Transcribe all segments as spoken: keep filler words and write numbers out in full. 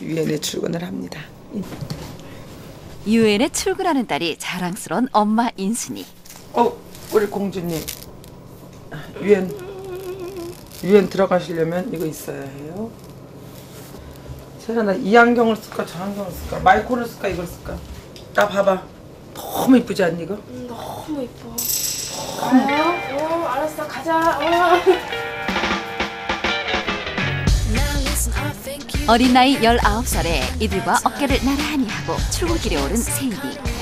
유엔에 출근을 합니다. 유엔에 출근하는 딸이 자랑스러운 엄마 인순이. 어, 우리 공주님. 유엔 유엔 들어가시려면 이거 있어야 해요. 세연아, 이 안경을 쓸까 저 안경을 쓸까? 마이코를 쓸까 이걸 쓸까? 나 봐봐. 너무 이쁘지 않니 이거? 음, 너무 이뻐. 가요? 어, 알았어. 가자. 어. 어린 나이 열아홉 살에 이들과 어깨를 나란히 하고 출근길에 오른 세인이.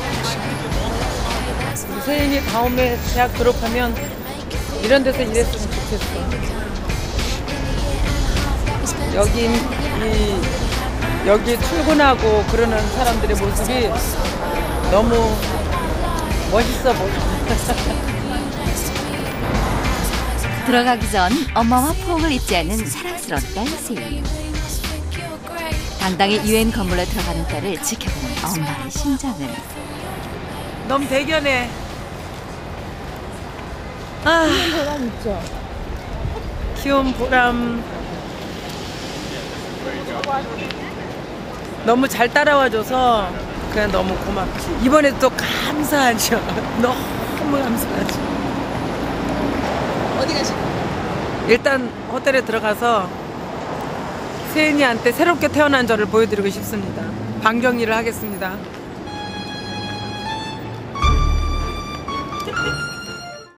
우리 세인이 다음에 대학 졸업하면 이런 데서 일했으면 좋겠어. 여긴 이 여기 출근하고 그러는 사람들의 모습이 너무 멋있어 보여. 들어가기 전 엄마와 포옹을 잊지 않는 사랑스러운 딸 세인. 당당히 유엔 건물로 들어가는 딸을 지켜보는 엄마의 심장은. 너무 대견해. 아, 키운 보람 있죠? 키운 보람. 너무 잘 따라와줘서 그냥 너무 고맙지. 이번에 또 감사하죠. 너무 감사하죠. 어디 가시고? 일단 호텔에 들어가서 세인이한테 새롭게 태어난 저를 보여드리고 싶습니다. 방정리를 하겠습니다.